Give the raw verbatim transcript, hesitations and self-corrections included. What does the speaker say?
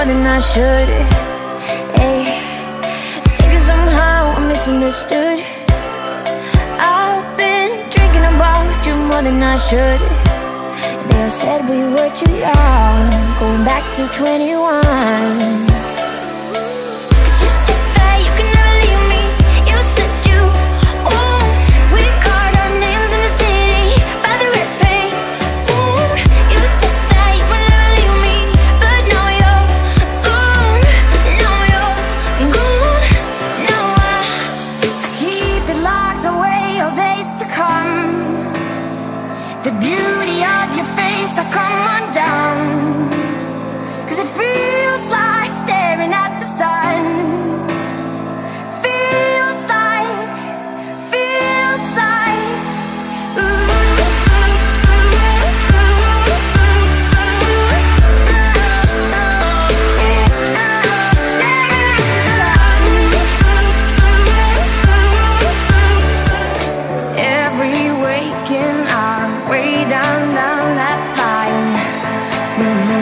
more than I should. Hey, thinking somehow I'm misunderstood. I've been drinking about you more than I should. They said we were too young, going back to twenty-one. The beauty of your face, I come undone. 'Cause it feels like staring at the sun. Feels like, feels like ooh, ooh, ooh, ooh. Every waking hour, way down, down that line. Mm-hmm.